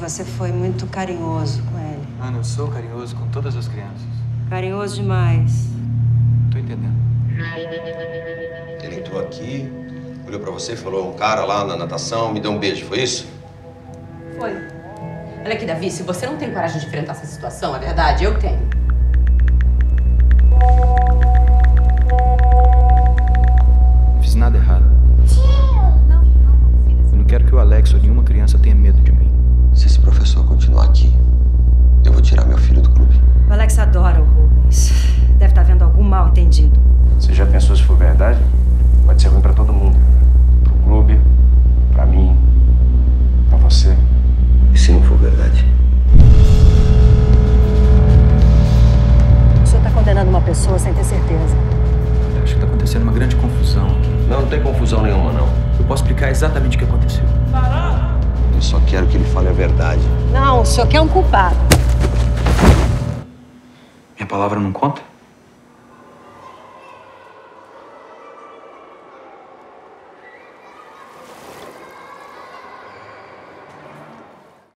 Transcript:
você foi muito carinhoso com ele. Ana, eu sou carinhoso com todas as crianças. Carinhoso demais. Tô entendendo. Ele entrou aqui, olhou pra você, falou: um cara lá na natação, me deu um beijo, foi isso? Foi. Olha aqui, Davi, se você não tem coragem de enfrentar essa situação, é verdade, eu tenho. Não fiz nada errado. Eu não quero que o Alex ou nenhuma criança tenha medo de mim. Se esse professor continuar aqui, eu vou tirar meu filho do clube. O Alex adora o Rubens. Deve estar vendo algum mal entendido. Você já pensou se for verdade? Pode ser ruim pra todo mundo. Pro clube, pra mim, pra você. E se não for verdade? O senhor está condenando uma pessoa sem ter certeza. Eu acho que tá acontecendo uma grande confusão aqui. Não tem confusão nenhuma, não. Eu posso explicar exatamente o que aconteceu. Eu só quero que ele fale a verdade. Não, o senhor quer um culpado. Minha palavra não conta?